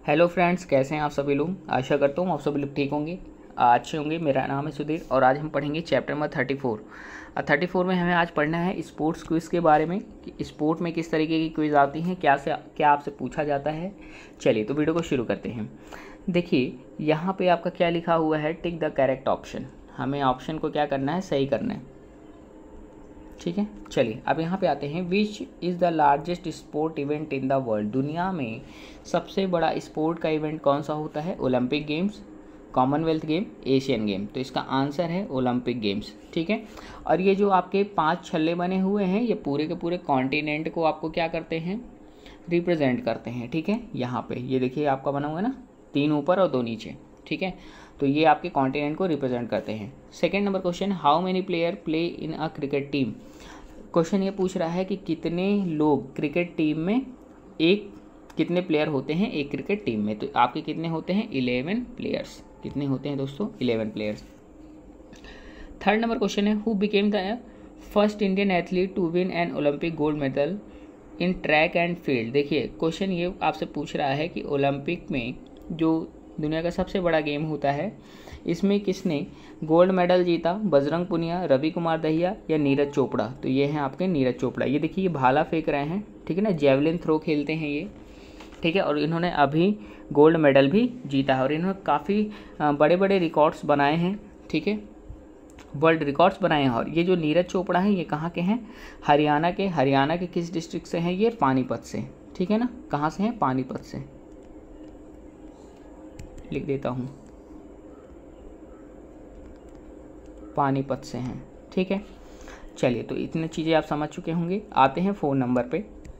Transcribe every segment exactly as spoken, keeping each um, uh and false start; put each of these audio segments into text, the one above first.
Hello friends, कैसे हैं आप सभी लोग। आशा करता हूँ आप सभी लोग ठीक होंगे, अच्छे होंगे। मेरा नाम है सुधीर और आज हम पढ़ेंगे चैप्टर नंबर थर्टी फोर। और थर्टी फोर में हमें आज पढ़ना है स्पोर्ट्स क्विज़ के बारे में कि स्पोर्ट में किस तरीके की क्विज़ आती हैं, क्या से क्या आपसे पूछा जाता है। चलिए तो वीडियो को शुरू करते हैं। देखिए यहाँ पे आपका क्या लिखा हुआ है, टिक द करेक्ट ऑप्शन। हमें ऑप्शन को क्या करना है, सही करना है। ठीक है, चलिए अब यहाँ पे आते हैं। Which is the largest sport event in the world. दुनिया में सबसे बड़ा स्पोर्ट का इवेंट कौन सा होता है। Olympic games, Commonwealth game, Asian game. तो इसका आंसर है ओलंपिक गेम्स। ठीक है, और ये जो आपके पांच छल्ले बने हुए हैं ये पूरे के पूरे कॉन्टिनेंट को आपको क्या करते हैं, रिप्रेजेंट करते हैं। ठीक है, यहाँ पे ये देखिए आपका बना हुआ है ना, तीन ऊपर और दो नीचे। ठीक है, तो ये आपके कॉन्टिनेंट को रिप्रेजेंट करते हैं। Second number question, how many player play in a cricket team. Question ये पूछ रहा है कि कितने लोग क्रिकेट टीम में, एक कितने प्लेयर होते हैं एक क्रिकेट टीम में। तो आपके कितने होते हैं, इलेवन प्लेयर्स। कितने होते हैं दोस्तों, eleven players. Third number question है, who became the first Indian athlete to win an Olympic gold medal in track and field. देखिए क्वेश्चन ये आपसे पूछ रहा है कि ओलंपिक में जो दुनिया का सबसे बड़ा गेम होता है, इसमें किसने गोल्ड मेडल जीता। बजरंग पुनिया, रवि कुमार दहिया या नीरज चोपड़ा। तो ये हैं आपके नीरज चोपड़ा। ये देखिए ये भाला फेंक रहे हैं, ठीक है ना, जेवलिन थ्रो खेलते हैं ये। ठीक है, और इन्होंने अभी गोल्ड मेडल भी जीता है और इन्होंने काफ़ी बड़े बड़े रिकॉर्ड्स बनाए हैं। ठीक है, वर्ल्ड रिकॉर्ड्स बनाए हैं। और ये जो नीरज चोपड़ा है ये कहाँ के हैं, हरियाणा के। हरियाणा के किस डिस्ट्रिक्ट से हैं ये, पानीपत से। ठीक है ना, कहाँ से हैं, पानीपत से। लिख देता हूँ, पानीपत से हैं। ठीक है, चलिए तो इतनी चीज़ें आप समझ चुके होंगे। आते हैं फोन नंबर पे।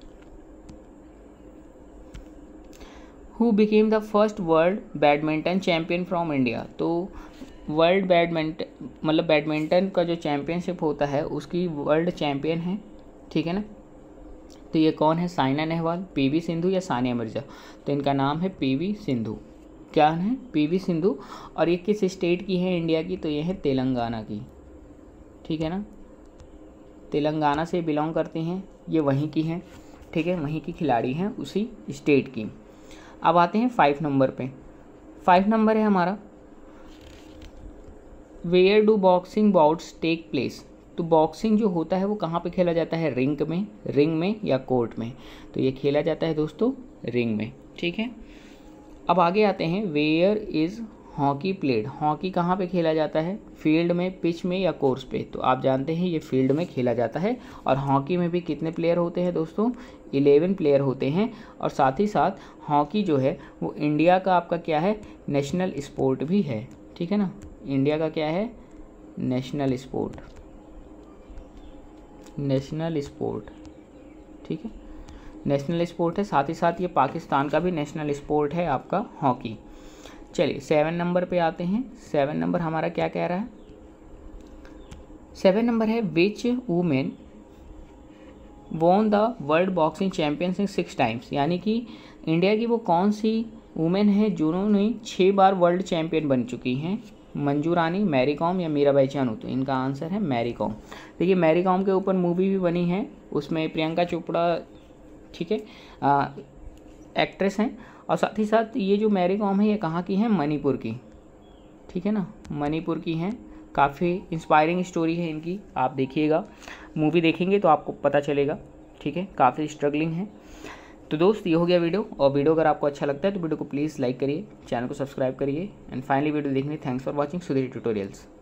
Who became the first world badminton champion from India. तो वर्ल्ड बैडमिंटन मतलब बैडमिंटन का जो चैम्पियनशिप होता है उसकी वर्ल्ड चैम्पियन है। ठीक है ना, तो ये कौन है, साइना नेहवाल, पीवी सिंधु या सानिया मिर्जा। तो इनका नाम है पीवी सिंधु। क्या है, पीवी सिंधु। और ये किस स्टेट की है इंडिया की, तो ये है तेलंगाना की। ठीक है ना, तेलंगाना से बिलोंग करते हैं, ये वहीं की हैं। ठीक है, वहीं की खिलाड़ी हैं, उसी स्टेट की। अब आते हैं फाइव नंबर पे। फाइव नंबर है हमारा, where do boxing bouts take place. तो बॉक्सिंग जो होता है वो कहाँ पे खेला जाता है, रिंग में, रिंग में या कोर्ट में। तो ये खेला जाता है दोस्तों रिंग में। ठीक है, अब आगे आते हैं, where is hockey played. Hockey कहाँ पे खेला जाता है, फील्ड में, पिच में या कोर्स पे। तो आप जानते हैं ये फील्ड में खेला जाता है। और हॉकी में भी कितने प्लेयर होते हैं दोस्तों, इलेवन प्लेयर होते हैं। और साथ ही साथ हॉकी जो है वो इंडिया का आपका क्या है, नेशनल स्पोर्ट भी है। ठीक है ना, इंडिया का क्या है, नेशनल स्पोर्ट, नेशनल स्पोर्ट। ठीक है, नेशनल स्पोर्ट है। साथ ही साथ ये पाकिस्तान का भी नेशनल स्पोर्ट है आपका हॉकी। चलिए सेवन नंबर पे आते हैं। सेवन नंबर हमारा क्या कह रहा है, सेवन नंबर है, which women won the world boxing championship six times. यानी कि इंडिया की वो कौन सी वुमेन है जिन्होंने छः बार वर्ल्ड चैंपियन बन चुकी हैं। मंजू रानी, मैरी कॉम या मीराबाई चानू। तो इनका आंसर है मैरी कॉम। देखिए मैरी कॉम के ऊपर मूवी भी बनी है, उसमें प्रियंका चोपड़ा, ठीक है, एक्ट्रेस हैं। और साथ ही साथ ये जो मैरी कॉम है ये कहाँ की है, मणिपुर की। ठीक है ना, मणिपुर की हैं। काफ़ी इंस्पायरिंग स्टोरी है इनकी, आप देखिएगा, मूवी देखेंगे तो आपको पता चलेगा। ठीक है, काफ़ी स्ट्रगलिंग है। तो दोस्त ये हो गया वीडियो। और वीडियो अगर आपको अच्छा लगता है तो वीडियो को प्लीज़ लाइक करिए, चैनल को सब्सक्राइब करिए। एंड फाइनली वीडियो देखने thanks for watching Sudhir tutorials.